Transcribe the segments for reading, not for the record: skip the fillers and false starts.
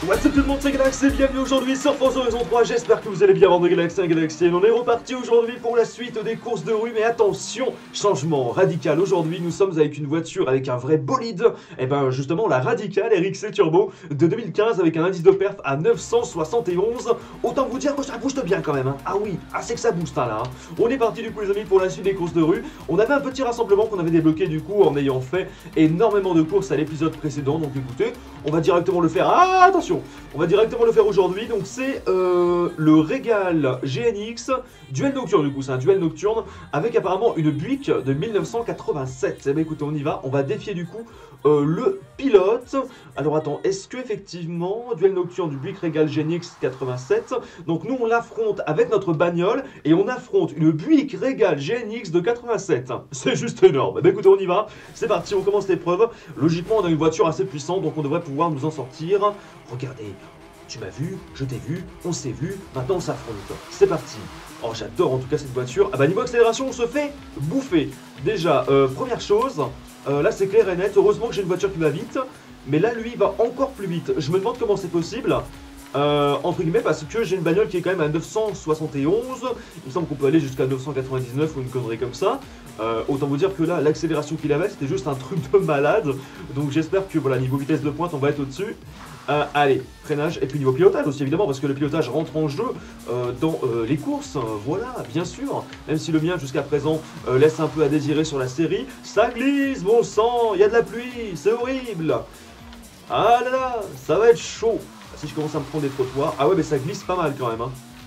What's up tout le monde, c'est Galaxy et bienvenue aujourd'hui sur Forza Horizon 3, j'espère que vous allez bien rendre Galaxy et Galaxy. On est reparti aujourd'hui pour la suite des courses de rue, mais attention, changement radical. Aujourd'hui nous sommes avec une voiture avec un vrai bolide, et ben justement la radicale RXC Turbo de 2015 avec un indice de perf à 971. Autant vous dire que ça booste bien quand même, hein. Ah oui, c'est que ça booste hein, là. On est parti du coup les amis pour la suite des courses de rue. On avait un petit rassemblement qu'on avait débloqué du coup en ayant fait énormément de courses à l'épisode précédent, donc écoutez, on va directement le faire. Ah attention, on va directement le faire aujourd'hui, donc c'est le Régal GNX Duel Nocturne, du coup c'est un duel nocturne avec apparemment une Buick de 1987. Eh bien écoutez, on y va, on va défier du coup le pilote. Alors attends, est-ce que effectivement duel nocturne du Buick Régal GNX 87, donc nous on l'affronte avec notre bagnole et on affronte une Buick Régal GNX de 87. C'est juste énorme. Eh bien écoutez, on y va, c'est parti, on commence l'épreuve. Logiquement on a une voiture assez puissante, donc on devrait pouvoir nous en sortir. Regardez, tu m'as vu, je t'ai vu, on s'est vu, maintenant on s'affronte. C'est parti. Oh, j'adore en tout cas cette voiture. Ah bah niveau accélération, on se fait bouffer. Déjà, première chose, là c'est clair et net. Heureusement que j'ai une voiture qui va vite, mais là lui il va encore plus vite. Je me demande comment c'est possible. Entre guillemets parce que j'ai une bagnole qui est quand même à 971. Il me semble qu'on peut aller jusqu'à 999 ou une connerie comme ça. Autant vous dire que là l'accélération qu'il avait c'était juste un truc de malade. Donc j'espère que voilà, niveau vitesse de pointe on va être au dessus. Allez, freinage et puis niveau pilotage aussi évidemment parce que le pilotage rentre en jeu dans les courses, voilà, bien sûr. Même si le mien jusqu'à présent laisse un peu à désirer sur la série. Ça glisse, bon sang, il y a de la pluie, c'est horrible. Ah là là, ça va être chaud. Si je commence à me prendre des trottoirs, ah ouais mais ça glisse pas mal quand même hein.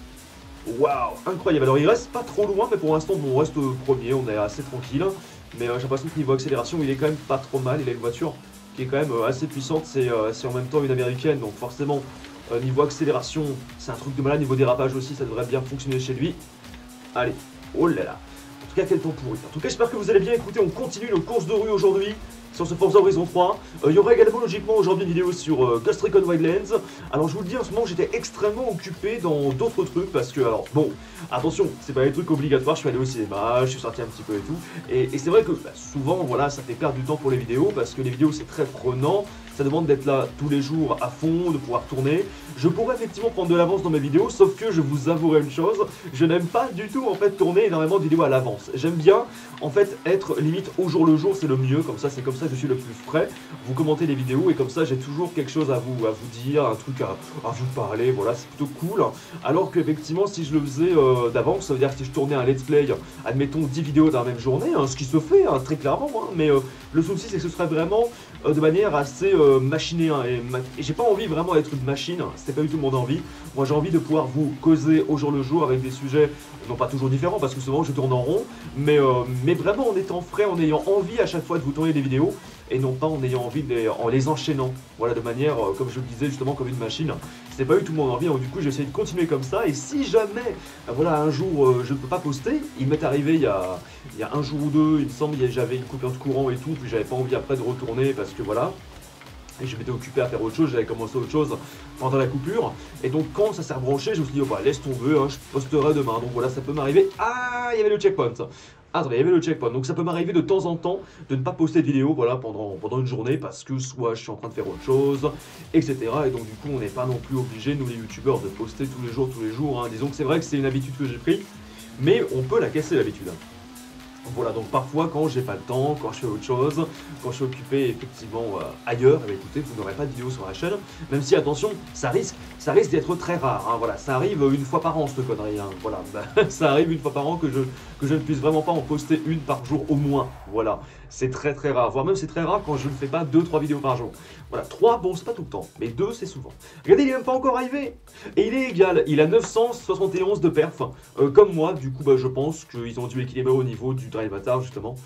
Waouh, incroyable. Alors il reste pas trop loin mais pour l'instant bon, on reste premier, on est assez tranquille. Mais j'ai l'impression que niveau accélération il est quand même pas trop mal, il a une voiture qui est quand même assez puissante, c'est en même temps une américaine, donc forcément niveau accélération c'est un truc de malade, niveau dérapage aussi ça devrait bien fonctionner chez lui. Allez, oh là là, en tout cas quel temps pourri. En tout cas j'espère que vous allez bien, écoutez on continue nos courses de rue aujourd'hui sur ce Forza Horizon 3. Il y aura également logiquement aujourd'hui une vidéo sur Ghost Recon Wildlands. Alors je vous le dis en ce moment j'étais extrêmement occupé dans d'autres trucs parce que alors bon, attention, c'est pas des trucs obligatoires, je suis allé au cinéma, je suis sorti un petit peu et tout. Et c'est vrai que bah, souvent voilà ça fait perdre du temps pour les vidéos parce que les vidéos c'est très prenant. Ça demande d'être là tous les jours à fond, de pouvoir tourner. Je pourrais effectivement prendre de l'avance dans mes vidéos, sauf que je vous avouerai une chose, je n'aime pas du tout en fait tourner énormément de vidéos à l'avance. J'aime bien en fait être limite au jour le jour, c'est le mieux, comme ça c'est comme ça que je suis le plus frais. Vous commentez les vidéos et comme ça j'ai toujours quelque chose à vous dire, un truc à vous parler, voilà c'est plutôt cool. Alors qu'effectivement si je le faisais d'avance, ça veut dire que si je tournais un let's play, admettons 10 vidéos dans la même journée, hein, ce qui se fait hein, très clairement, hein, mais le souci c'est que ce serait vraiment de manière assez machinée hein, et j'ai pas envie vraiment d'être une machine, c'est pas du tout mon envie. Moi j'ai envie de pouvoir vous causer au jour le jour avec des sujets non pas toujours différents parce que souvent je tourne en rond, mais vraiment en étant frais, en ayant envie à chaque fois de vous tourner des vidéos et non pas en ayant envie en les enchaînant, voilà de manière comme je le disais justement comme une machine. C'est pas du tout mon envie, donc du coup j'ai essayé de continuer comme ça et si jamais voilà un jour je ne peux pas poster, il m'est arrivé il y a un jour ou deux, il me semble j'avais une coupure de courant et tout, puis j'avais pas envie après de retourner parce que voilà. Et je m'étais occupé à faire autre chose, j'avais commencé autre chose pendant la coupure. Et donc quand ça s'est rebranché, je me suis dit, oh bah laisse tomber, hein, je posterai demain. Donc voilà, ça peut m'arriver. Ah, il y avait le checkpoint. Attendez, il y avait le checkpoint. Donc ça peut m'arriver de temps en temps de ne pas poster de vidéo voilà, pendant une journée parce que soit je suis en train de faire autre chose, etc. Et donc du coup, on n'est pas non plus obligé, nous les youtubeurs, de poster tous les jours. Hein. Disons que c'est vrai que c'est une habitude que j'ai pris, mais on peut la casser l'habitude. Voilà, donc parfois quand j'ai pas le temps, quand je fais autre chose, quand je suis occupé effectivement ailleurs, eh bien, écoutez, vous n'aurez pas de vidéo sur la chaîne, même si attention, ça risque d'être très rare, hein, voilà, ça arrive une fois par an cette connerie, hein, voilà, ça arrive une fois par an que je ne puisse vraiment pas en poster une par jour au moins, voilà, c'est très très rare, voire même c'est très rare quand je ne fais pas 2-3 vidéos par jour, voilà, 3 bon c'est pas tout le temps, mais 2 c'est souvent. Regardez, il est même pas encore arrivé, et il est égal, il a 971 de perf, comme moi, du coup bah, je pense qu'ils ont dû équilibrer au niveau du drive bâtard justement.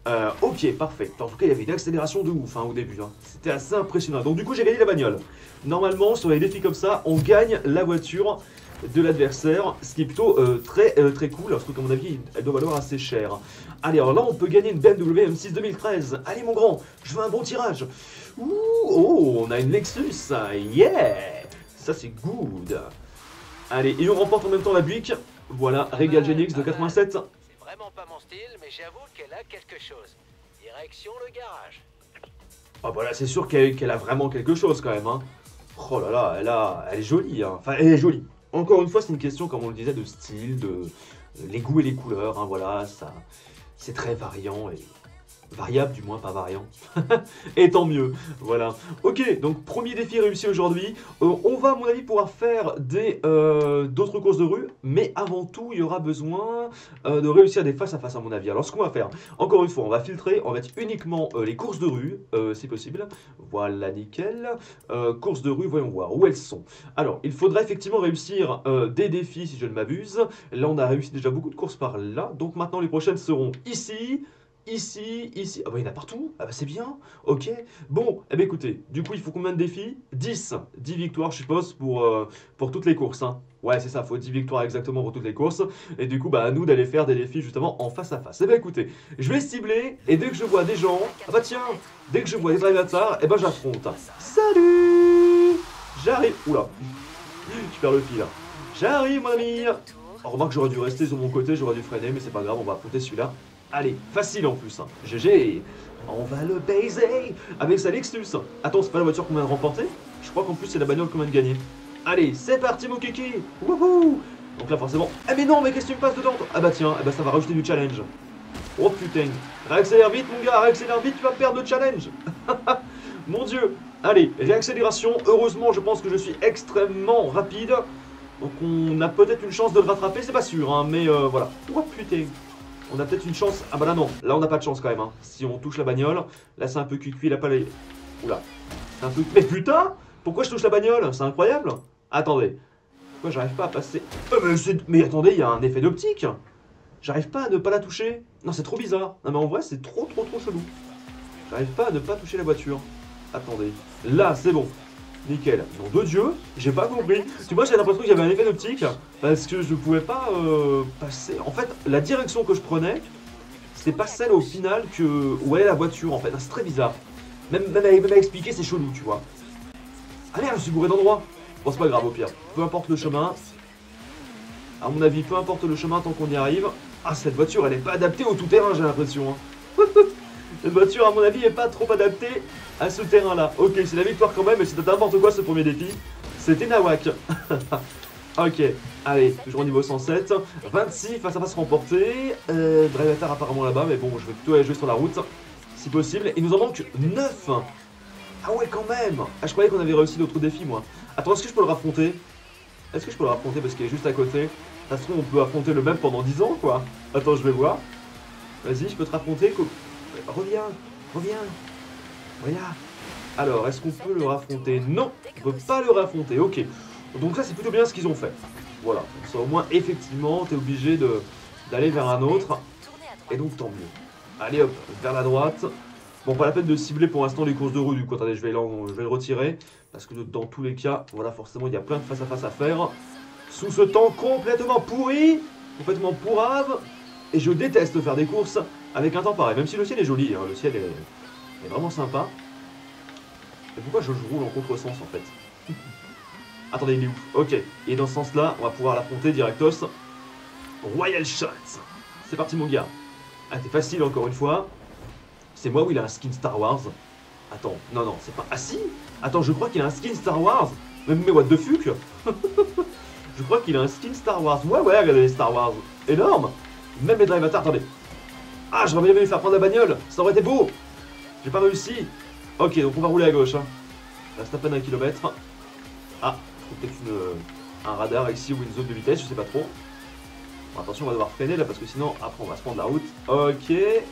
Ok, parfait. En tout cas, il y avait une accélération de ouf hein, au début. Hein. C'était assez impressionnant. Donc du coup, j'ai gagné la bagnole. Normalement, sur les défis comme ça, on gagne la voiture de l'adversaire, ce qui est plutôt très cool, parce que à mon avis, elle doit valoir assez cher. Allez, alors là, on peut gagner une BMW M6 2013. Allez, mon grand, je veux un bon tirage. Ouh, oh, on a une Lexus. Yeah, ça c'est good. Allez, et on remporte en même temps la Buick. Voilà, Régal GNX de 87. Vraiment pas mon style, mais j'avoue qu'elle a quelque chose. Direction le garage. Ah bah là c'est sûr qu'elle a vraiment quelque chose quand même hein. Oh là là, elle est jolie, hein. Enfin, elle est jolie. Encore une fois, c'est une question, comme on le disait, de style, de les goûts et les couleurs, hein, voilà, ça, c'est très variant et variable, du moins pas variant. Et tant mieux, voilà. Ok, donc premier défi réussi aujourd'hui. On va, à mon avis, pouvoir faire d'autres courses de rue, mais avant tout, il y aura besoin de réussir des face à face, à mon avis. Alors, ce qu'on va faire, encore une fois, on va filtrer, on va mettre uniquement les courses de rue, si possible. Voilà, nickel. Courses de rue, voyons voir où elles sont. Alors, il faudra effectivement réussir des défis, si je ne m'abuse. Là, on a réussi déjà beaucoup de courses par là, donc maintenant, les prochaines seront ici. Ici, ici. Ah bah il y en a partout. Ah bah c'est bien. Ok. Bon, eh bien écoutez, du coup il faut combien de défis? 10. 10 victoires je suppose pour toutes les courses, hein. Ouais c'est ça, faut 10 victoires exactement pour toutes les courses. Et du coup bah à nous d'aller faire des défis justement en face à face. Eh bien écoutez, je vais cibler et dès que je vois des gens... Ah bah tiens, dès que je vois des drivatars, eh ben j'affronte. Salut. J'arrive. Oula. Je perds le fil là. J'arrive mon ami. Oh, remarque j'aurais dû rester sur mon côté, j'aurais dû freiner, mais c'est pas grave, on va affronter celui-là. Allez, facile en plus, hein. GG. On va le baiser avec sa Lexus. Attends, c'est pas la voiture qu'on vient de remporter? Je crois qu'en plus c'est la bagnole qu'on vient de gagner. Allez, c'est parti mon kiki. Wouhou. Donc là forcément... Ah mais non, mais qu'est-ce que tu me passes dedans toi? Ah bah tiens, eh bah, ça va rajouter du challenge. Oh putain. Réaccélère vite mon gars, réaccélère vite, tu vas perdre le challenge. Mon dieu. Allez, réaccélération. Heureusement, je pense que je suis extrêmement rapide. Donc on a peut-être une chance de le rattraper, c'est pas sûr, hein, mais voilà. Oh putain. On a peut-être une chance. Ah bah là non, là on n'a pas de chance quand même, hein. Si on touche la bagnole, là c'est un peu cuit, il a pas les... Oula. C'est un peu... Mais putain. Pourquoi je touche la bagnole? C'est incroyable. Attendez. Pourquoi j'arrive pas à passer... mais attendez, il y a un effet d'optique. J'arrive pas à ne pas la toucher. Non, c'est trop bizarre. Non mais en vrai, c'est trop chelou. J'arrive pas à ne pas toucher la voiture. Attendez. Là, c'est bon. Nickel. Nom de Dieu, j'ai pas compris. Tu vois, j'ai l'impression qu'il y avait un effet d'optique parce que je pouvais pas passer. En fait, la direction que je prenais, c'était pas celle au final où allait la voiture en fait. C'est très bizarre. Même à expliquer, c'est chelou, tu vois. Ah merde, je suis bourré d'endroit. Bon, c'est pas grave au pire. Peu importe le chemin. À mon avis, peu importe le chemin tant qu'on y arrive. Ah, cette voiture, elle est pas adaptée au tout-terrain, j'ai l'impression. Hein. Cette voiture, à mon avis, est pas trop adaptée à ce terrain-là. Ok, c'est la victoire quand même, mais c'était n'importe quoi ce premier défi. C'était nawak. Ok, allez, toujours au niveau 107. 26 face à face remporté. Drivatar apparemment là-bas, mais bon, je vais plutôt aller jouer sur la route, si possible. Il nous en manque 9. Ah ouais, quand même. Ah, je croyais qu'on avait réussi d'autres défis, moi. Attends, est-ce que je peux le raffronter? Est-ce que je peux le raffronter parce qu'il est juste à côté? Ça se trouve, on peut affronter le même pendant 10 ans, quoi. Attends, je vais voir. Vas-y, je peux te raffronter. Reviens, reviens. Voilà. Alors, est-ce qu'on peut le raffronter? Non, on peut pas le raffronter. Ok. Donc là, c'est plutôt bien ce qu'ils ont fait. Voilà. Donc ça, au moins, effectivement, t'es obligé d'aller vers un autre. Et donc, tant mieux. Allez, hop, vers la droite. Bon, pas la peine de cibler pour l'instant les courses de rue. Du coup, attendez, je vais le retirer. Parce que dans tous les cas, voilà, forcément, il y a plein de face-à-face à faire. Sous ce temps complètement pourri, complètement pourrave. Et je déteste faire des courses avec un temps pareil. Même si le ciel est joli, hein, le ciel est vraiment sympa. Et pourquoi je roule en contresens en fait? Attendez, il est où? Ok, et dans ce sens-là, on va pouvoir l'affronter directos. Royal Shots. C'est parti mon gars. Ah, t'es facile encore une fois. C'est moi où il a un skin Star Wars. Attends, non, c'est pas... Ah si. Attends, je crois qu'il a un skin Star Wars. Mais what the fuck. Je crois qu'il a un skin Star Wars. Ouais, regardez les Star Wars. Énorme. Même les drivatars, attendez. Ah, j'aurais bien aimé lui faire prendre la bagnole. Ça aurait été beau. J'ai pas réussi. Ok, donc on va rouler à gauche. Hein. Il reste à peine 1 km. Ah, il faut peut-être un radar ici ou une zone de vitesse, je sais pas trop. Bon, attention, on va devoir freiner là parce que sinon, après, on va se prendre la route. Ok.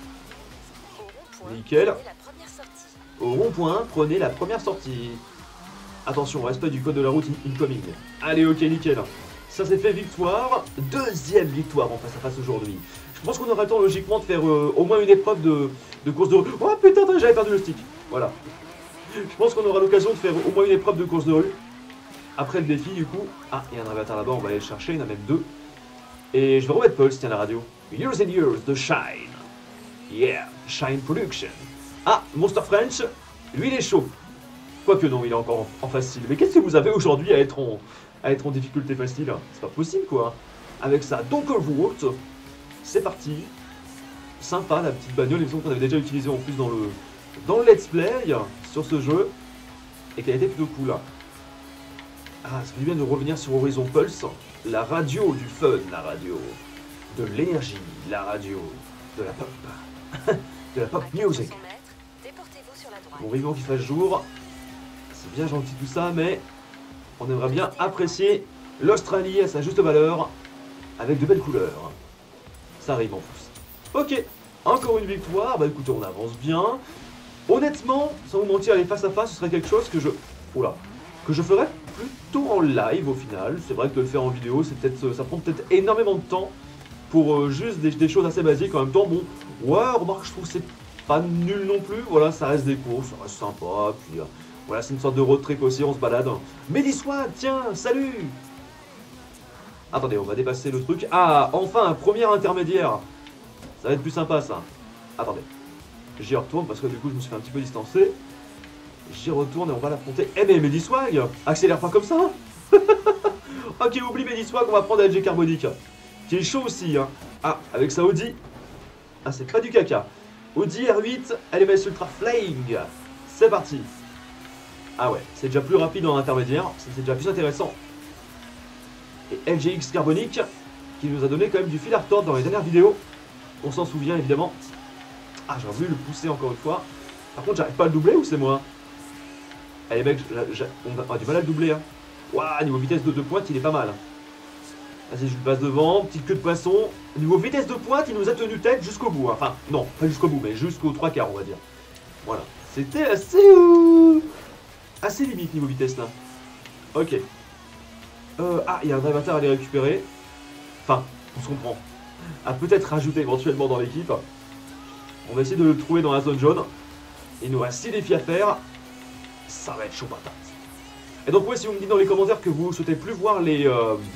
Nickel. Au rond-point, prenez la première sortie. Attention, respect du code de la route incoming. Allez, ok, nickel. Ça c'est fait, victoire. Deuxième victoire en face à face aujourd'hui. Je pense qu'on aura le temps logiquement de faire au moins une épreuve de course de rue. Oh putain, j'avais perdu le stick. Voilà. Je pense qu'on aura l'occasion de faire au moins une épreuve de course de rue. Après le défi du coup. Ah, il y a un drivatar là-bas, on va aller le chercher, il y en a même 2. Et je vais remettre Pulse, tiens la radio. Years and Years de Shine. Yeah, Shine Production. Ah, Monster French, lui il est chaud. Quoique non, il est encore en facile. Mais qu'est-ce que vous avez aujourd'hui à être en difficulté facile? C'est pas possible quoi. Avec ça, Donkervoort, c'est parti. Sympa la petite bagnole, il me semble qu'on avait déjà utilisé en plus dans le let's play sur ce jeu. Et qu'elle était plutôt cool. Ah, ça fait bien de revenir sur Horizon Pulse. La radio du fun, la radio. De l'énergie, la radio. De la pop. De la pop music. Bon, vivement qu'il fasse jour. C'est bien gentil tout ça, mais on aimerait bien apprécier l'Australie à sa juste valeur. Avec de belles couleurs. Ça arrive en plus. Ok, encore une victoire. Bah écoutez, on avance bien. Honnêtement, sans vous mentir, les face à face, ce serait quelque chose que je... Oula. Que je ferais plutôt en live au final. C'est vrai que de le faire en vidéo, c'est peut-être, ça prend peut-être énormément de temps pour juste des choses assez basiques. En même temps, bon, ouais, remarque, je trouve que c'est pas nul non plus. Voilà, ça reste des courses, ça reste sympa. Puis voilà, c'est une sorte de road trip aussi, on se balade. Médiswag, tiens, salut. Attendez, on va dépasser le truc. Ah, enfin, un premier intermédiaire. Ça va être plus sympa, ça. Attendez. J'y retourne parce que du coup, je me suis fait un petit peu distancer. J'y retourne et on va l'affronter. Eh mais Médiswag, accélère pas comme ça. Ok, oublie Médiswag, on va prendre LG Carbonique. Qui est chaud aussi, hein. Ah, avec sa Audi. Ah, c'est pas du caca. Audi R8, LMS Ultra Flying. C'est parti. Ah ouais, c'est déjà plus rapide en intermédiaire. C'est déjà plus intéressant. Et LGX Carbonique, qui nous a donné quand même du fil à retordre dans les dernières vidéos. On s'en souvient évidemment. Ah, j'aurais voulu le pousser encore une fois. Par contre, j'arrive pas à le doubler ou c'est moi? Allez mec, on a du mal à le doubler. Hein. Waouh, niveau vitesse de 2 pointes, il est pas mal. Vas-y, je le passe devant, petite queue de poisson. Niveau vitesse de pointe, il nous a tenu tête jusqu'au bout. Hein. Enfin, non, pas jusqu'au bout, mais jusqu'aux 3 quarts, on va dire. Voilà. C'était assez... assez limite niveau vitesse là. Ok. Ah, il y a un drivatar à aller récupérer. Enfin, on se comprend. À peut-être rajouter éventuellement dans l'équipe. On va essayer de le trouver dans la zone jaune. Il nous reste 6 défis à faire. Ça va être chaud patate. Et donc ouais, si vous me dites dans les commentaires que vous souhaitez plus voir les...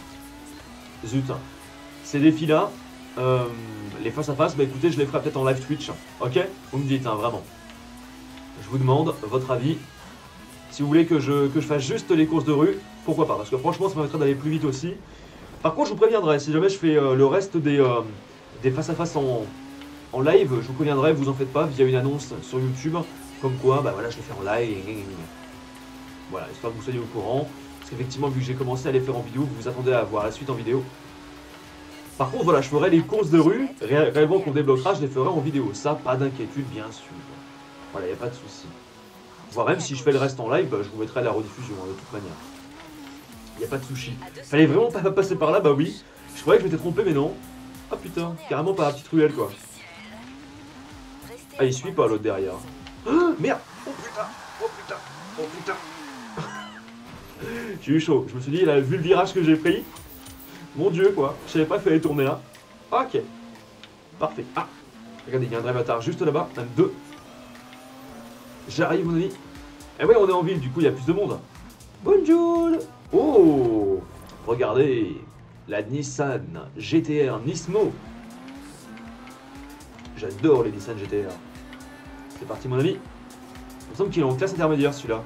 Zut. Ces défis-là, les face à face, bah écoutez, je les ferai peut-être en live Twitch. Ok? Vous me dites, hein, vraiment. Je vous demande votre avis. Si vous voulez que je fasse juste les courses de rue, pourquoi pas? Parce que franchement, ça permettrait d'aller plus vite aussi. Par contre, je vous préviendrai, si jamais je fais le reste des face à face en live, je vous préviendrai, vous en faites pas, via une annonce sur YouTube, comme quoi, bah voilà, je les fais en live. Voilà, histoire que vous soyez au courant. Parce qu'effectivement, vu que j'ai commencé à les faire en vidéo, vous vous attendez à voir la suite en vidéo. Par contre, voilà, je ferai les courses de rue, réellement qu'on débloquera, je les ferai en vidéo. Ça, pas d'inquiétude, bien sûr. Voilà, il n'y a pas de souci. Voire même si je fais le reste en live, bah, je vous mettrai la rediffusion, hein, de toute manière. Il n'y a pas de sushi. Fallait vraiment pas passer par là, bah oui. Je croyais que je m'étais trompé, mais non. Ah putain, carrément par la petite ruelle, quoi. Ah, il suit pas l'autre derrière. Oh, merde. Oh putain, oh putain, oh putain. J'ai eu chaud. Je me suis dit, il a vu le virage que j'ai pris. Mon dieu, quoi. Je savais pas qu'il fallait tourner là. Ok. Parfait. Ah, regardez, il y a un drivatar juste là-bas, même 2. J'arrive, mon ami. Eh ouais, on est en ville, du coup, il y a plus de monde. Bonjour. Oh, regardez. La Nissan GTR Nismo. J'adore les Nissan GTR. C'est parti, mon ami. Il me semble qu'il est en classe intermédiaire, celui-là.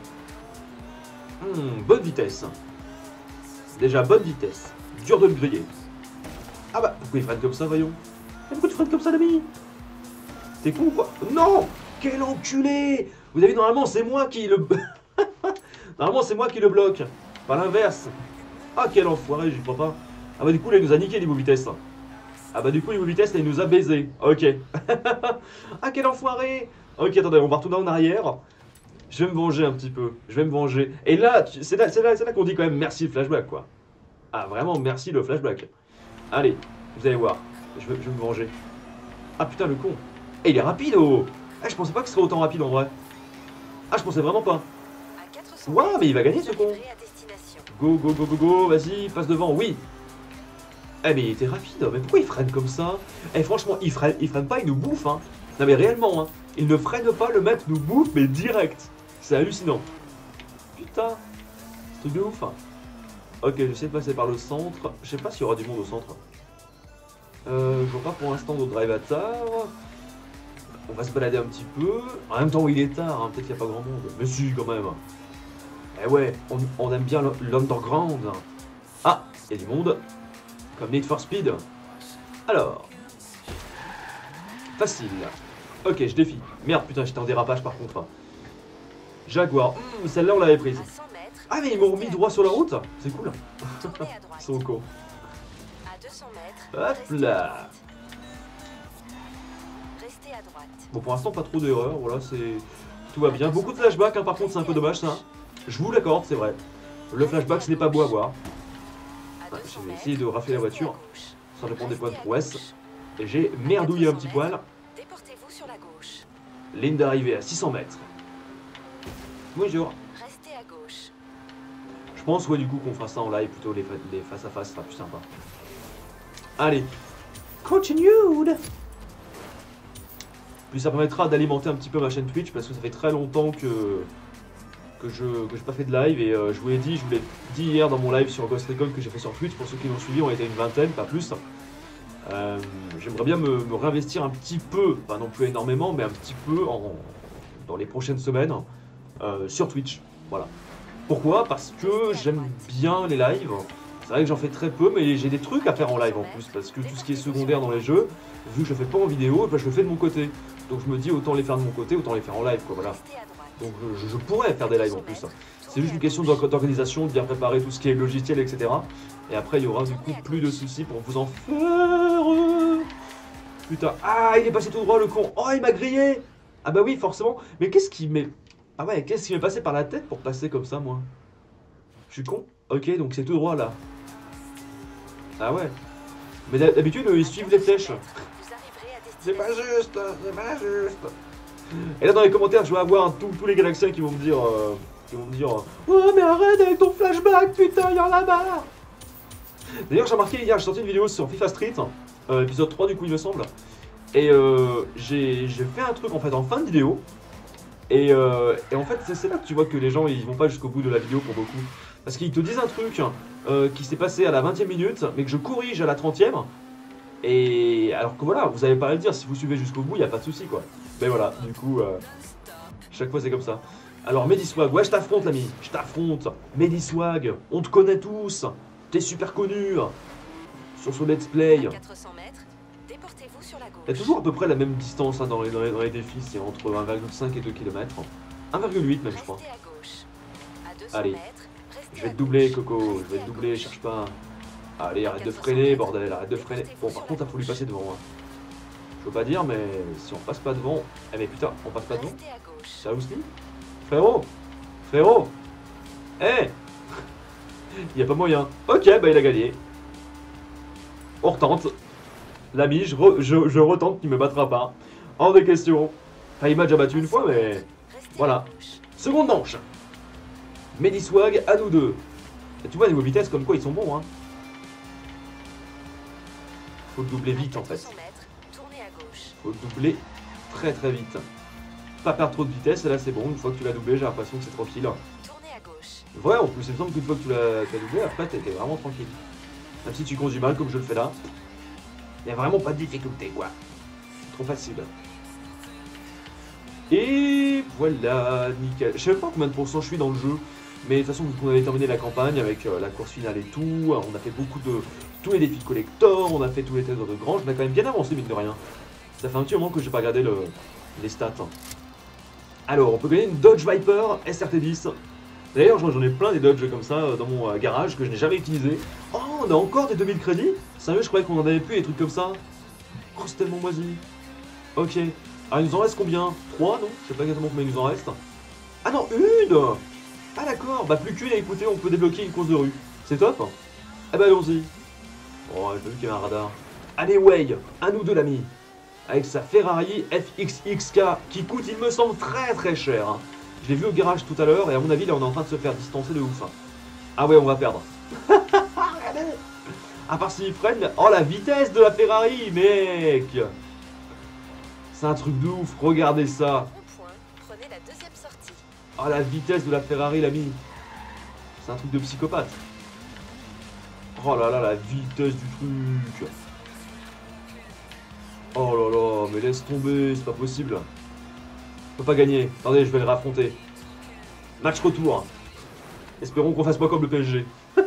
Bonne vitesse. Déjà, bonne vitesse. Dur de le griller. Ah bah, pourquoi il freine comme ça, voyons? Pourquoi tu freines comme ça, l'ami? T'es con ou quoi? Non! Quel enculé! Vous avez vu, normalement, c'est moi qui le... normalement, c'est moi qui le bloque. Pas l'inverse. Ah, quel enfoiré, j'y crois pas. Ah bah, du coup, là, il nous a niqué niveau vitesse. Ah bah, du coup, niveau vitesse, là, il nous a baisé. Ok. Ah, quel enfoiré! Ok, attendez, on va retourner en arrière. Je vais me venger un petit peu. Je vais me venger. Et là, c'est là qu'on dit quand même merci le flashback, quoi. Ah, vraiment, merci le flashback. Allez, vous allez voir. Je vais me venger. Ah, putain, le con. Et il est rapide, oh! Ah, je pensais pas que ce serait autant rapide, en vrai. Ah, je pensais vraiment pas. Waouh, mais il va gagner, ce con. Go, go, go, go, go. Vas-y, passe devant, oui. Eh, mais il était rapide. Mais pourquoi il freine comme ça? Eh, franchement, il freine pas, il nous bouffe, hein. Non, mais réellement, hein. Il ne freine pas, le mec nous bouffe, mais direct. C'est hallucinant. Putain. C'est truc de ouf. Hein. Ok, j'essaie de passer par le centre. Je sais pas s'il y aura du monde au centre. Je vois pas pour l'instant d'autres drivatars. On va se balader un petit peu. En même temps, il est tard, hein. Peut-être qu'il n'y a pas grand monde. Mais si, quand même. Eh ouais, on aime bien l'underground. Ah, il y a du monde. Comme Need for Speed. Alors. Facile. Ok, je défie. Merde, putain, j'étais en dérapage par contre. Jaguar. Celle-là, on l'avait prise. Ah mais ils m'ont remis droit sur la route. C'est cool. Tournez à Ils droite. sont cons. À 200 mètres. Hop restez là. à droite. Restez à droite. Bon pour l'instant pas trop d'erreurs, voilà c'est... Tout va bien. Beaucoup de flashbacks hein, par contre c'est un peu dommage ça. Je vous l'accorde, c'est vrai. Le flashback ce n'est pas beau à voir. À Ouais, 200 j'ai mètres, essayé de rafler la restez à voiture. gauche. Ça dépend des points de Restez à prouesse. gauche. Et j'ai merdouillé un petit poil. Déportez-vous sur la gauche. Ligne d'arrivée à 600 mètres. Bonjour. Restez à gauche. Je pense ouais du coup qu'on fera ça en live plutôt les face à face, ce sera plus sympa. Allez. Continued. Puis ça permettra d'alimenter un petit peu ma chaîne Twitch parce que ça fait très longtemps que j'ai pas fait de live et je vous l'ai dit hier dans mon live sur Ghost Recon que j'ai fait sur Twitch. Pour ceux qui l'ont suivi, on était une vingtaine, pas plus. J'aimerais bien me réinvestir un petit peu, pas non plus énormément, mais un petit peu dans les prochaines semaines sur Twitch. Voilà. Pourquoi? Parce que j'aime bien les lives. C'est vrai que j'en fais très peu, mais j'ai des trucs à faire en live en plus. Parce que tout ce qui est secondaire dans les jeux, vu que je le fais pas en vidéo, bah, je le fais de mon côté. Donc je me dis autant les faire de mon côté, autant les faire en live, quoi. Voilà. Restez à droite. Donc je pourrais faire des lives en plus. C'est juste une question d'organisation, de bien préparer tout ce qui est logiciel, etc. Et après il y aura du coup plus de soucis pour vous en faire. Putain, ah il est passé tout droit le con. Oh il m'a grillé. Ah bah oui forcément. Mais qu'est-ce qui m'est... Ah ouais, qu'est-ce qui m'est passé par la tête pour passer comme ça moi? Je suis con. Ok donc c'est tout droit là. Ah ouais. Mais d'habitude ils suivent les flèches. Vous arriverez à C'est pas destination. juste, c'est pas juste. Et là dans les commentaires, je vais avoir tous les galaxiens qui vont me dire, ouais mais arrête avec ton flashback, putain, il y en a marre. D'ailleurs j'ai remarqué hier, j'ai sorti une vidéo sur FIFA Street, épisode 3 du coup il me semble, et j'ai fait un truc en fait en fin de vidéo, et en fait c'est là que tu vois que les gens ils vont pas jusqu'au bout de la vidéo pour beaucoup, parce qu'ils te disent un truc qui s'est passé à la 20e minute, mais que je corrige à la 30e. Et alors que voilà, vous avez pas à le dire, si vous suivez jusqu'au bout, il n'y a pas de souci quoi. Mais voilà, du coup, chaque fois c'est comme ça. Alors Mediswag, ouais je t'affronte l'ami, je t'affronte. Mediswag, on te connaît tous, t'es super connu sur ce let's play. À 400 mètres, déportez-vous sur la gauche. Il y a toujours à peu près la même distance hein, dans les défis, c'est entre 1,5 et 2 km. 1,8 même je crois. Restez à gauche. À 200 Allez. mètres, restez Je vais à te doubler gauche. Coco, je vais Restez te à doubler, gauche. cherche pas. Allez, arrête de freiner, bordel, arrête de freiner. Bon, par contre, il faut lui passer devant. Hein. Je veux pas dire, mais si on passe pas devant. Eh, mais putain, on passe pas devant. Restez à gauche. Ça aussi? Frérot! Frérot! Eh! Y a pas moyen. Ok, bah il a gagné. On retente. L'ami, je retente qu'il me battra pas. Hors de question. Enfin, il m'a déjà battu une fois, mais. Restez Voilà. à gauche. Seconde manche. Mediswag, à nous deux. Et tu vois, niveau vitesse, comme quoi ils sont bons, hein. Faut le doubler vite en fait. 400 mètres, tournez à gauche. Faut le doubler très très vite. Pas perdre trop de vitesse, et là c'est bon, une fois que tu l'as doublé, j'ai l'impression que c'est tranquille. Tournez à gauche. Ouais, en plus, il me semble qu'une fois que tu l'as doublé, après t'es vraiment tranquille. Même si tu conduis mal comme je le fais là, il n'y a vraiment pas de difficulté quoi. Trop facile. Et voilà, nickel. Je sais même pas combien de pourcents je suis dans le jeu. Mais de toute façon, vu qu'on avait terminé la campagne avec la course finale et tout, on a fait beaucoup de... tous les défis collector, on a fait tous les tests de grange, on a quand même bien avancé mine de rien. Ça fait un petit moment que j'ai pas regardé les stats. Alors, on peut gagner une Dodge Viper SRT10. D'ailleurs, j'en ai plein des Dodge comme ça dans mon garage que je n'ai jamais utilisé. Oh, on a encore des 2000 crédits? Sérieux, je croyais qu'on en avait plus des trucs comme ça. Oh, c'est tellement moisi. Ok. Ah, il nous en reste combien? 3, non? Je sais pas exactement combien il nous en reste. Ah non, une! Ah d'accord, bah plus qu'une à écouter, on peut débloquer une course de rue. C'est top. Ah bah allons-y. Oh, j'ai pas vu qu'il y avait un radar. Allez, Way, à nous deux l'ami. Avec sa Ferrari FXXK qui coûte, il me semble, très très cher. Hein. Je l'ai vu au garage tout à l'heure et à mon avis, là, on est en train de se faire distancer de ouf. Hein. Ah ouais, on va perdre. Regardez. À part s'il freine. Oh, la vitesse de la Ferrari, mec. C'est un truc de ouf, regardez ça. Rond-point, prenez la deuxième sortie. Oh, la vitesse de la Ferrari, l'ami. C'est un truc de psychopathe. Oh là là, la vitesse du truc. Oh là là, mais laisse tomber, c'est pas possible. Je peux pas gagner. Attendez, je vais le raffronter. Match retour. Espérons qu'on fasse pas comme le PSG.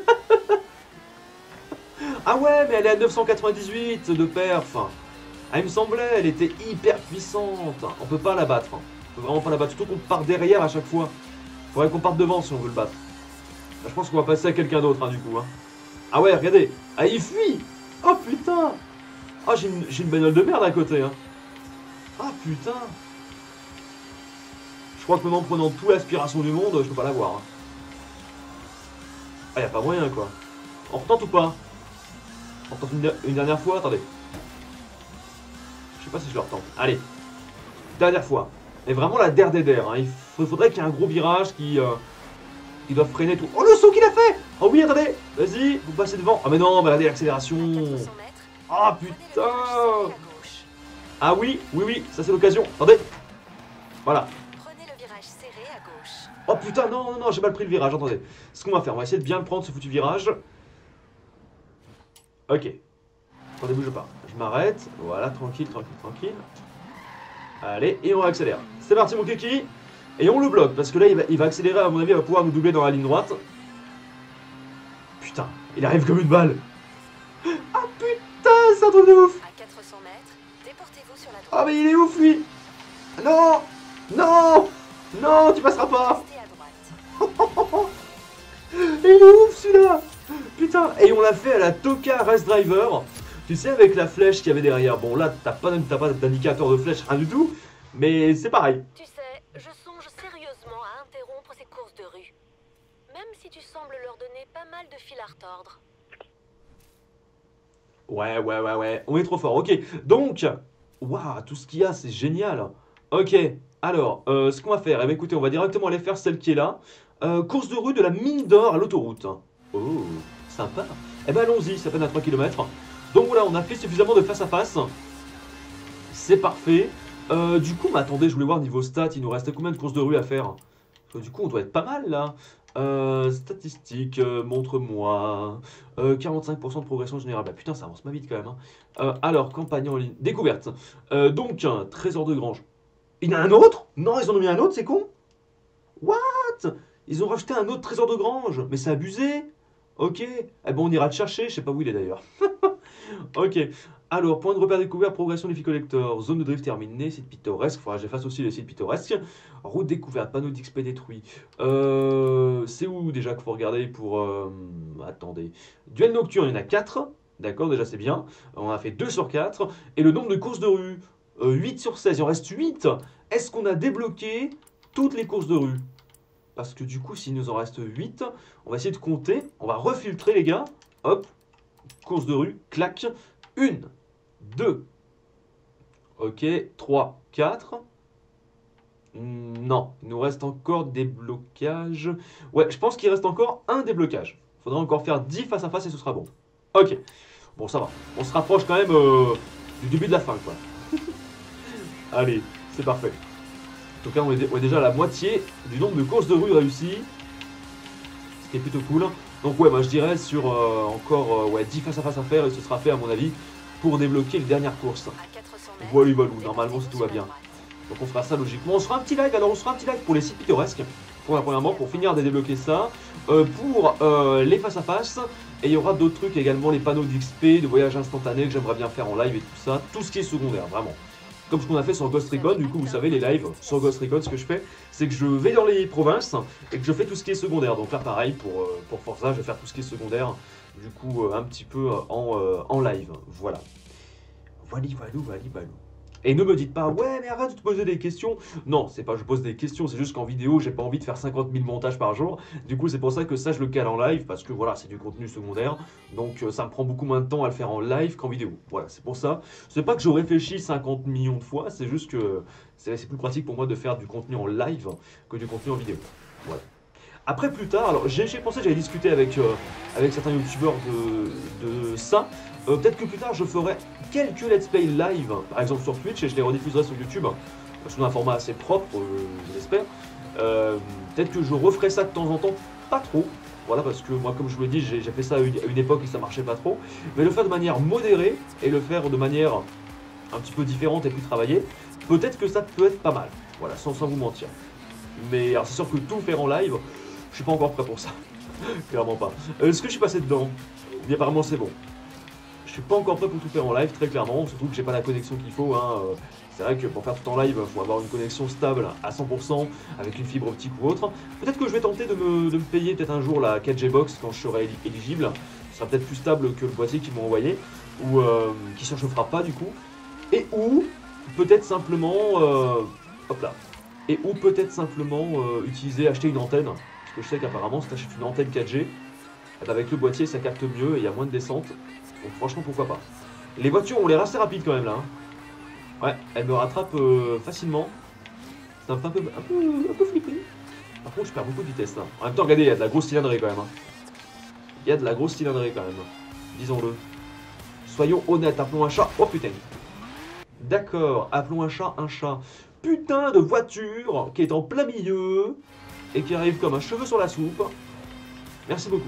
Ah ouais, mais elle est à 998 de perf. Ah, il me semblait, elle était hyper puissante. On peut pas la battre. On peut vraiment pas la battre. Surtout qu'on part derrière à chaque fois. Faudrait qu'on parte devant si on veut le battre. Je pense qu'on va passer à quelqu'un d'autre, hein, du coup. Hein. Ah ouais, regardez. Ah, il fuit. Oh, putain. Ah, j'ai une bagnole de merde à côté. Hein. Ah, putain. Je crois que maintenant, en prenant toute l'aspiration du monde, je peux pas l'avoir. Hein. Ah, y a pas moyen, quoi. On retente ou pas? On retente une dernière fois? Attendez. Je sais pas si je le retente. Allez. Dernière fois. Et vraiment la der des der. Hein. Il faudrait qu'il y ait un gros virage qui doit freiner tout. Oh, le saut qu'il a fait! Oh oui, attendez. Vas-y, vous passez devant. Ah mais non, mais regardez l'accélération. Ah putain. Ah oui, ça c'est l'occasion. Attendez. Voilà. Prenez le virage serré à gauche. Oh putain, non, j'ai mal pris le virage. Attendez. Ce qu'on va faire, on va essayer de bien le prendre, ce foutu virage. Ok. Attendez, bouge pas. Je m'arrête. Voilà, tranquille. Allez, et on accélère. C'est parti, mon kiki. Et on le bloque, parce que là, il va accélérer, à mon avis, il va pouvoir nous doubler dans la ligne droite. Putain, il arrive comme une balle. Ah putain, c'est un truc de ouf. À 400 mètres, déportez-vous sur la droite. Ah mais il est ouf, lui. Non, tu passeras pas. Restez à droite. Il est ouf, celui-là. Putain, et on l'a fait à la Toka Race Driver. Tu sais, avec la flèche qu'il y avait derrière. Bon, là, t'as pas d'indicateur de flèche, rien du tout. Mais c'est pareil. Tu sais, je songe sérieusement à interrompre ces courses de rue. Même si tu sembles leur donner pas mal de fil à retordre. Ouais. On est trop fort. Ok. Donc, waouh, tout ce qu'il y a, c'est génial. Ok. Alors, ce qu'on va faire, eh bien, écoutez, on va directement aller faire celle qui est là. Course de rue de la mine d'or à l'autoroute. Oh, sympa. Eh ben, allons-y, ça peine à 3 km. Donc voilà, on a fait suffisamment de face à face. C'est parfait. Du coup, mais attendez, je voulais voir niveau stats, il nous reste combien de courses de rue à faire? Parce que du coup, on doit être pas mal là. Statistiques, montre-moi. 45% de progression générale. Bah putain, ça avance pas vite quand même. Hein. Alors, campagne en ligne. Découverte. Donc, trésor de grange. Il y en a un autre? Non, ils en ont mis un autre, c'est con. What? Ils ont rajouté un autre trésor de grange. Mais c'est abusé. Ok. Eh ben, on ira le chercher. Je sais pas où il est d'ailleurs. Ok. Alors, point de repère découvert, progression défi collector, zone de drift terminée, site pittoresque. Faudra que j'efface aussi les sites pittoresques. Route découverte, panneau d'XP détruit. C'est où déjà qu'il faut regarder pour. Attendez. Duel nocturne, il y en a 4. D'accord, déjà c'est bien. On a fait 2 sur 4. Et le nombre de courses de rue 8 sur 16. Il en reste 8. Est-ce qu'on a débloqué toutes les courses de rue? Parce que du coup, s'il nous en reste 8, on va essayer de compter. On va refiltrer, les gars. Hop. Course de rue, clac. 1, 2, ok, 3, 4. Non, il nous reste encore des blocages. Ouais, je pense qu'il reste encore un déblocage. Il faudra encore faire 10 face à face et ce sera bon. Ok, bon ça va. On se rapproche quand même du début de la fin, quoi. Allez, c'est parfait. En tout cas, on est déjà à la moitié du nombre de courses de rue réussies. Ce qui est plutôt cool. Donc ouais, bah, je dirais sur encore 10 face à face à faire et ce sera fait à mon avis pour débloquer les dernières courses. Voilà, normalement si tout va bien. Donc on fera ça logiquement. On se fera un petit live, alors on se fera un petit live pour les sites pittoresques. Pour la premièrement, pour finir de débloquer ça. Pour les face à face. Et il y aura d'autres trucs également, les panneaux d'XP, de voyage instantané que j'aimerais bien faire en live et tout ça. Tout ce qui est secondaire, vraiment. Comme ce qu'on a fait sur Ghost Recon, du coup vous savez les lives sur Ghost Recon, ce que je fais, c'est que je vais dans les provinces et que je fais tout ce qui est secondaire. Donc là pareil pour Forza, je vais faire tout ce qui est secondaire, du coup un petit peu en live, voilà. Voilà. Et ne me dites pas, ouais mais arrête de te poser des questions. Non, c'est pas je pose des questions, c'est juste qu'en vidéo, j'ai pas envie de faire 50 000 montages par jour. Du coup c'est pour ça que ça je le cale en live, parce que voilà, c'est du contenu secondaire. Donc ça me prend beaucoup moins de temps à le faire en live qu'en vidéo. Voilà, c'est pour ça. C'est pas que je réfléchis 50 millions de fois, c'est juste que c'est plus pratique pour moi de faire du contenu en live que du contenu en vidéo. Voilà. Après plus tard, alors j'ai pensé, j'avais discuté avec certains youtubeurs de ça. Peut-être que plus tard je ferai quelques let's play live, par exemple sur Twitch, et je les rediffuserai sur YouTube, sous un format assez propre, je l'espère. Peut-être que je referai ça de temps en temps, pas trop. Voilà, parce que moi, comme je vous l'ai dit, j'ai fait ça à une époque et ça marchait pas trop. Mais le faire de manière modérée et le faire de manière un petit peu différente et plus travaillée, peut-être que ça peut être pas mal. Voilà, sans vous mentir. Mais alors c'est sûr que tout faire en live, je suis pas encore prêt pour ça. Clairement pas. Est-ce que je suis passé dedans? Bien, apparemment c'est bon. Je suis pas encore prêt pour tout faire en live, très clairement, surtout que j'ai pas la connexion qu'il faut. Hein. C'est vrai que pour faire tout en live, il faut avoir une connexion stable à 100% avec une fibre optique ou autre. Peut-être que je vais tenter de me payer peut-être un jour la 4G Box quand je serai éligible. Ce sera peut-être plus stable que le boîtier qu'ils m'ont envoyé, ou qui ne surchauffera pas du coup. Et ou peut-être simplement, hop là, et ou peut-être simplement acheter une antenne. Parce que je sais qu'apparemment si tu achètes une antenne 4G, avec le boîtier ça capte mieux et il y a moins de descente. Donc franchement pourquoi pas. Les voitures ont l'air assez rapides quand même là. Hein. Ouais, elles me rattrapent facilement. C'est un peu flippé. Par contre je perds beaucoup de vitesse là. En même temps regardez, il y a de la grosse cylindrée quand même. Hein. Il y a de la grosse cylindrée quand même. Disons-le. Soyons honnêtes, appelons un chat. Oh putain. D'accord, appelons un chat un chat. Putain de voiture qui est en plein milieu et qui arrive comme un cheveu sur la soupe. Merci beaucoup.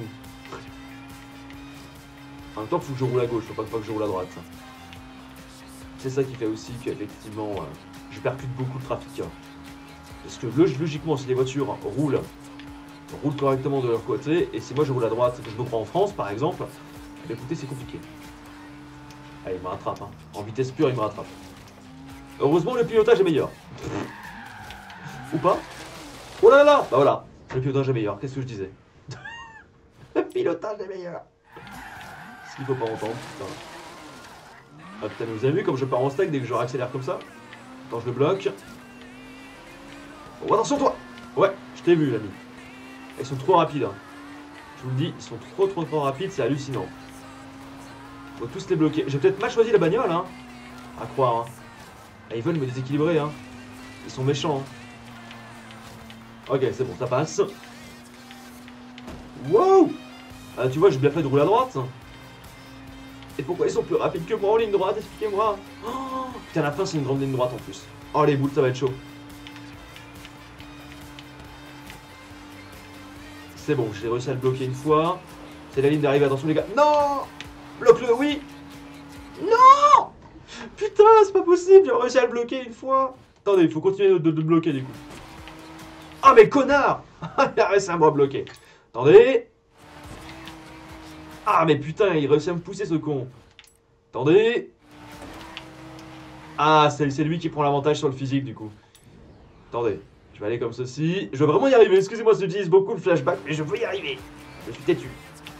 En même temps, il faut que je roule à gauche, faut pas que je roule à droite. C'est ça qui fait aussi qu'effectivement, je percute beaucoup de trafic. Parce que logiquement, si les voitures roulent correctement de leur côté, et si moi je roule à droite, que je me prends en France par exemple, bah, écoutez, c'est compliqué. Ah, il me rattrape, hein. En vitesse pure, il me rattrape. Heureusement, le pilotage est meilleur. Ou pas? Oh là là! Bah voilà, le pilotage est meilleur, qu'est-ce que je disais? Le pilotage est meilleur. Ce qu'il faut pas entendre, putain. Ah putain, mais vous avez vu comme je pars en steak dès que je réaccélère comme ça? Quand je le bloque. Oh, attention toi! Ouais, je t'ai vu l'ami. Ils sont trop rapides. Hein. Je vous le dis, ils sont trop rapides, c'est hallucinant. Faut tous les bloquer. J'ai peut-être mal choisi la bagnole, hein. À croire. Hein. Là, ils veulent me déséquilibrer, hein. Ils sont méchants. Hein. Ok, c'est bon, ça passe. Wow! Ah, tu vois, j'ai bien fait de rouler à droite. Et pourquoi ils sont plus rapides que moi en ligne droite? Expliquez-moi. Oh, putain, la fin, c'est une grande ligne droite en plus. Oh, les boules, ça va être chaud. C'est bon, j'ai réussi à le bloquer une fois. C'est la ligne d'arrivée, attention les gars. Non! Bloque-le, oui! Non! Putain, c'est pas possible, j'ai réussi à le bloquer une fois. Attendez, il faut continuer de le bloquer du coup. Ah mais connard! Il a réussi à me bloquer. Attendez. Ah mais putain, il réussit à me pousser ce con. Attendez. Ah, c'est lui qui prend l'avantage sur le physique du coup. Attendez, je vais aller comme ceci. Je vais vraiment y arriver, excusez-moi, j'utilise beaucoup le flashback, mais je veux y arriver. Je suis têtu.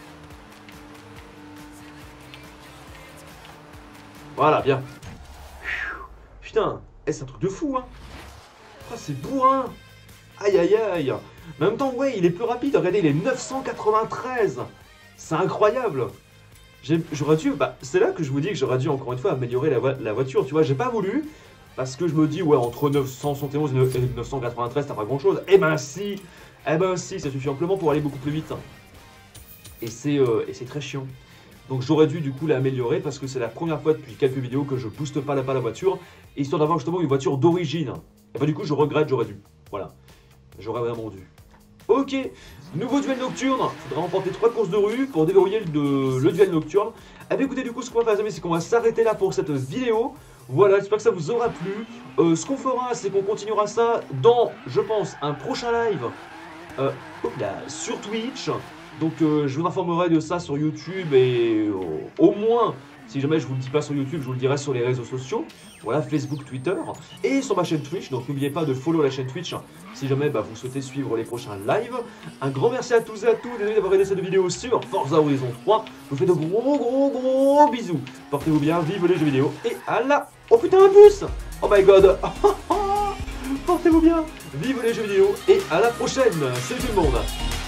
Voilà, bien. Putain, c'est un truc de fou, hein. Oh, c'est bourrin. Aïe, aïe, aïe. Mais en même temps, ouais, il est plus rapide. Regardez, il est 993. C'est incroyable. J'aurais dû... Bah, c'est là que je vous dis que j'aurais dû, encore une fois, améliorer la voiture. Tu vois, j'ai pas voulu. Parce que je me dis, ouais, entre 971 et 993, t'as pas grand-chose. Eh ben si. Eh ben si, ça suffit amplement pour aller beaucoup plus vite. Et c'est très chiant. Donc j'aurais dû du coup l'améliorer parce que c'est la première fois depuis quelques vidéos que je booste pas la voiture, histoire d'avoir justement une voiture d'origine. Et bah du coup je regrette, j'aurais dû. Voilà. J'aurais vraiment dû. Ok, nouveau duel nocturne. Faudra remporter 3 courses de rue pour déverrouiller le duel nocturne. Eh bien écoutez, du coup ce qu'on va faire les amis, c'est qu'on va s'arrêter là pour cette vidéo. Voilà, j'espère que ça vous aura plu. Ce qu'on fera, c'est qu'on continuera ça dans, je pense, un prochain live sur Twitch. Donc je vous informerai de ça sur YouTube et au moins, si jamais je vous le dis pas sur YouTube, je vous le dirai sur les réseaux sociaux. Voilà, Facebook, Twitter et sur ma chaîne Twitch. Donc n'oubliez pas de follow la chaîne Twitch si jamais vous souhaitez suivre les prochains lives. Un grand merci à tous et à toutes. Désolé d'avoir regardé cette vidéo sur Forza Horizon 3. Je vous fais de gros bisous. Portez-vous bien, vive les jeux vidéo et à la... Oh putain, un bus! Oh my god. Portez-vous bien, vive les jeux vidéo et à la prochaine. Salut tout le monde.